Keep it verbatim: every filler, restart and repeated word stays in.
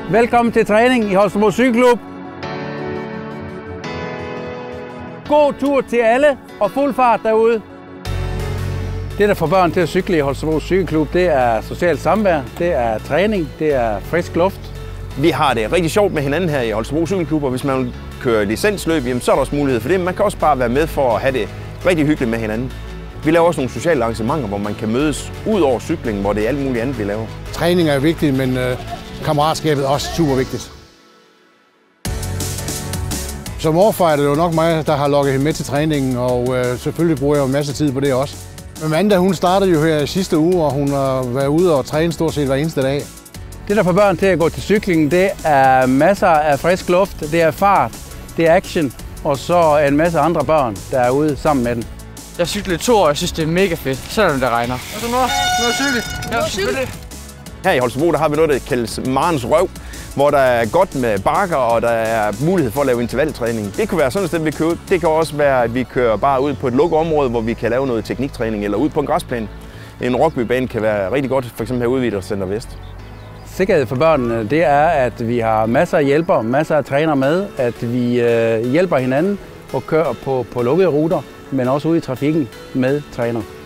Velkommen til træning i Holstebro Cykelklub. God tur til alle og fuld fart derude. Det, der får børn til at cykle i Holstebro Cykelklub, det er socialt samvær, det er træning, det er frisk luft. Vi har det rigtig sjovt med hinanden her i Holstebro Cykelklub, og hvis man kører licensløb, jamen, så er der også mulighed for det. Man kan også bare være med for at have det rigtig hyggeligt med hinanden. Vi laver også nogle sociale arrangementer, hvor man kan mødes ud over cyklingen, hvor det er alt muligt andet, vi laver. Træning er vigtigt, men øh, kammeratskabet er også super vigtigt. Som morfar er det jo nok mig, der har lukket hende med til træningen, og øh, selvfølgelig bruger jeg jo en masse tid på det også. Men Amanda, hun startede jo her sidste uge, og hun har været ude og træne stort set hver eneste dag. Det, der får børn til at gå til cykling, det er masser af frisk luft, det er fart, det er action, og så en masse andre børn, der er ude sammen med den. Jeg cyklede to år, og jeg synes, det er mega fedt, selvom det regner. Er du noget? Noget cykel? Ja, selvfølgelig. Her i Holstebro der har vi noget, der kaldes Marens Røv, hvor der er godt med bakker, og der er mulighed for at lave intervaltræning. Det kan være sådan et sted, vi kører ud. Det kan også være, at vi kører bare ud på et lukket område, hvor vi kan lave noget tekniktræning, eller ud på en græsplæne. En rockbybane kan være rigtig godt, f.eks. herude i Idrætscenter Vest. Sikkerhed for børnene, det er, at vi har masser af hjælpere, masser af trænere med, at vi øh, hjælper hinanden og kører på, på lukkede ruter, men også ude i trafikken med træner.